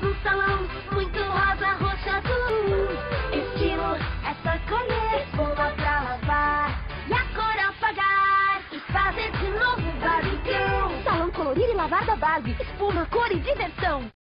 no salão, muito rosa, roxa, azul. Estilo é só escolher, espuma pra lavar e a cor apagar e fazer de novo barbecue. Salão colorido e lavar da Barbie, espuma, cor e diversão.